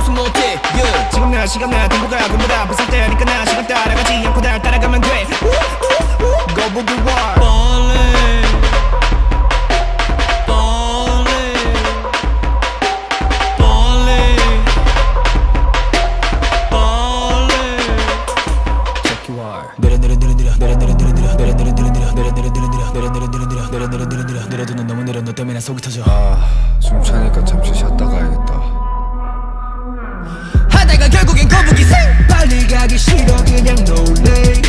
웃음 못해 yeah. 지금 나 시간 나 tempo가 군보다 비쌀 때니까 나 시간 따라가지 않고 날 따라가면 돼 거북이 war Ballin' Ballin' Ballin' Ballin' Check you are 내려두는 너무 느려 너 때문에 속이 터져 숨 차니까 잠시 쉬었다 가야겠다. 하다가 결국엔 거북이 생 빨리 가기 싫어 그냥 놀래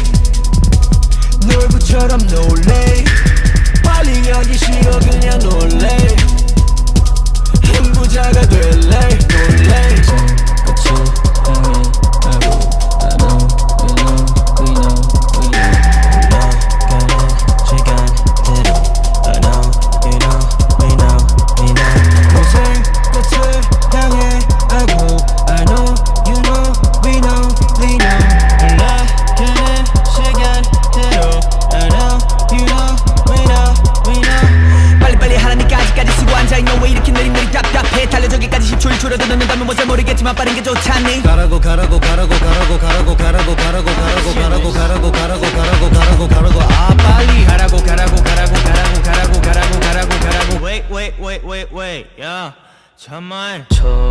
놀부처럼 놀래 빨리 가기 싫어 그냥 놀래 흥부자가 될래 놀래 끝이 향해 하고 I know we know we know we know 나가는 시간대로 I know you know we know we know 고생 끝을 향해 하고 I know you know we know we know 나가는 시간대로 I know you know we know we know 빨리빨리 하라니까 아직까지 쓰고 앉아있노 왜 이렇게 느릿느릿 답답해 달려 저기까지 10초일 줄어도 늦는다면 뭐 잘 모르겠지만 빠른 게 좋잖니 가라고 가라고 가라고 가라고 가라고 가라고 가라고 가라고 가라고 가라고 가라고 가라고 가라고 가라고 아 빨리 가라고 가라고 가라고 가라고 가라고 가라고 가라고 가라고 wait wait wait wait wait 야 잠만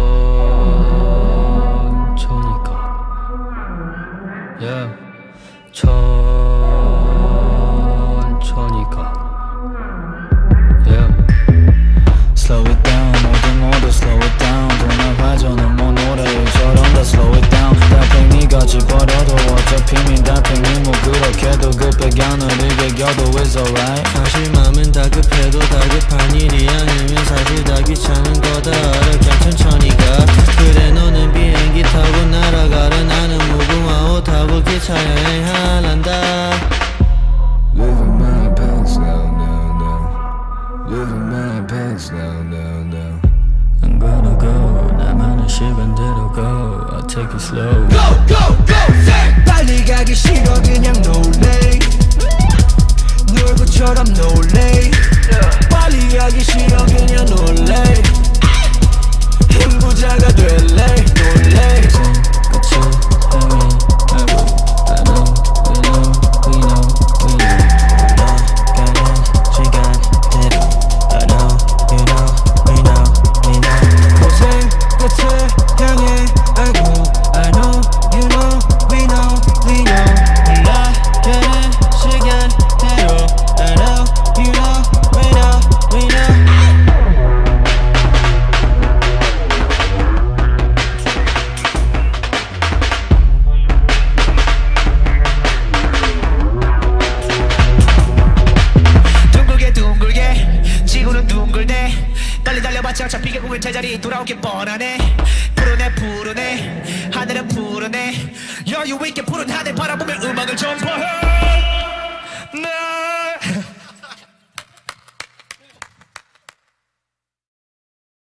천천히가 야 천천히가 yeah slow it down 모두 slow it down 돌아봐줘는 뭐 노래처럼 다 slow it down 달팽이같이 버려도 어차피 민 달팽이 뭐 그렇게도 급하게 안 느리게 겨도 it's alright 사실 맘은 다급해도 다급한 일이 아니면 사실 다 귀찮은 거다 알아 그냥 천천히 가 그래 너는 비행기 타고 날아가라 나는 무궁화 옷 타고 기차 여행하란다 Living my pants now now now Living my pants now now now I'm gonna go 나만의 시간대로 go I'll take it slow Go go go say 빨리 가기 싫어 그냥 놀래 놀고처럼 놀래 빨리 가기 싫어 그냥 놀래 흥부자가 될래 놀래 끝이 향해 하고 I know we know we know we know 나가는 시간대로 I know you know we know we know 고생 끝을 향해 하고 I know you know we know we know 나가는 시간대로 I know you know we know we know 둥글게 둥글게 지구는 둥글대 빨리 달려봤자 어차피 결국은 제자리 돌아오기 뻔하네 푸르네 푸르네 하늘은 푸르네 여유 있게 푸른 하늘 바라보며 음악을 전파해